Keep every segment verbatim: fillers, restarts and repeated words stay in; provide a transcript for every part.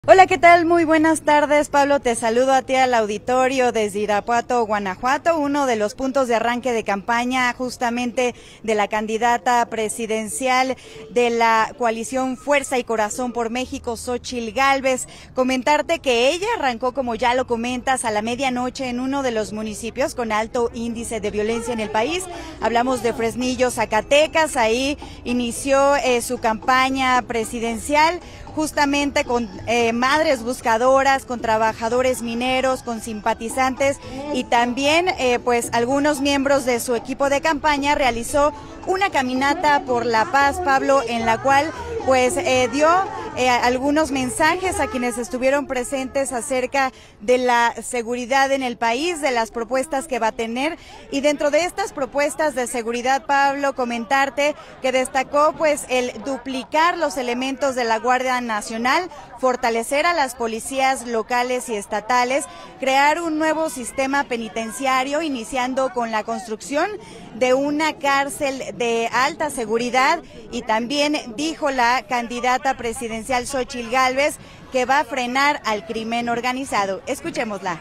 Hola, ¿qué tal? Muy buenas tardes, Pablo. Te saludo a ti al auditorio desde Irapuato, Guanajuato, uno de los puntos de arranque de campaña justamente de la candidata presidencial de la coalición Fuerza y Corazón por México, Xóchitl Gálvez. Comentarte que ella arrancó, como ya lo comentas, a la medianoche en uno de los municipios con alto índice de violencia en el país. Hablamos de Fresnillo, Zacatecas. Ahí inició eh, su campaña presidencial, justamente con eh, madres buscadoras, con trabajadores mineros, con simpatizantes y también eh, pues algunos miembros de su equipo de campaña. Realizó una caminata por la paz, Pablo, en la cual pues eh, dio eh, algunos mensajes a quienes estuvieron presentes acerca de la seguridad en el país, de las propuestas que va a tener, y dentro de estas propuestas de seguridad, Pablo, comentarte que destacó pues el duplicar los elementos de la Guardia Nacional, fortalecer a las policías locales y estatales, crear un nuevo sistema penitenciario, iniciando con la construcción de una cárcel de alta seguridad, y también dijo la candidata presidencial Xóchitl Gálvez que va a frenar al crimen organizado. Escuchémosla.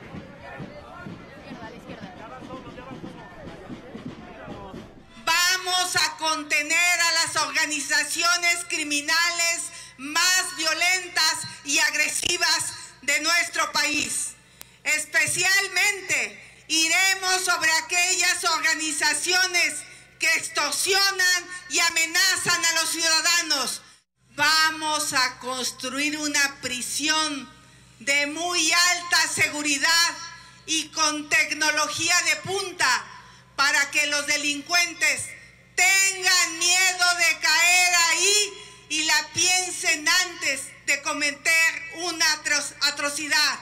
Vamos a contener a las organizaciones criminales más violentas y agresivas de nuestro país. Especialmente iremos sobre aquellas organizaciones que extorsionan y amenazan a los ciudadanos. Vamos a construir una prisión de muy alta seguridad y con tecnología de punta para que los delincuentes tengan miedo de caer ahí y la piensen antes de cometer una atro- atrocidad.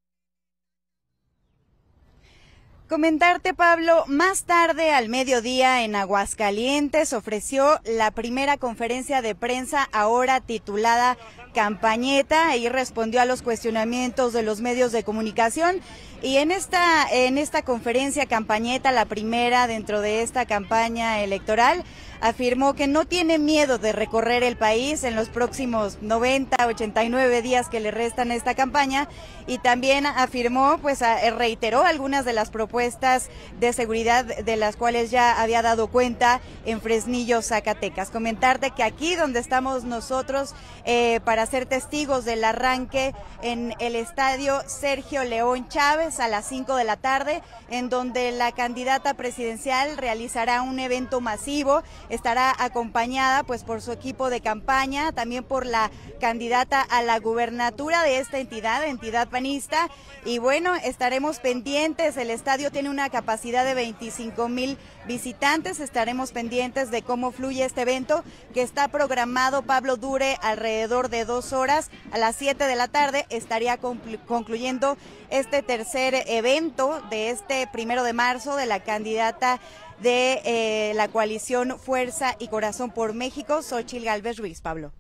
Comentarte, Pablo, más tarde al mediodía en Aguascalientes ofreció la primera conferencia de prensa, ahora titulada Campañeta. Ahí respondió a los cuestionamientos de los medios de comunicación, y en esta, en esta conferencia Campañeta, la primera dentro de esta campaña electoral, afirmó que no tiene miedo de recorrer el país en los próximos noventa, ochenta y nueve días que le restan a esta campaña, y también afirmó, pues reiteró algunas de las propuestas de seguridad de las cuales ya había dado cuenta en Fresnillo, Zacatecas. Comentarte que aquí donde estamos nosotros eh, para ser testigos del arranque en el estadio Sergio León Chávez a las cinco de la tarde, en donde la candidata presidencial realizará un evento masivo. Estará acompañada pues por su equipo de campaña, también por la candidata a la gubernatura de esta entidad, entidad panista, y bueno, estaremos pendientes. El estadio tiene una capacidad de veinticinco mil visitantes, estaremos pendientes de cómo fluye este evento, que está programado, Pablo, dure alrededor de dos horas. A las siete de la tarde estaría conclu concluyendo este tercer evento de este primero de marzo de la candidata de eh, la coalición Fuerza y Corazón por México, Xóchitl Gálvez Ruiz. Pablo.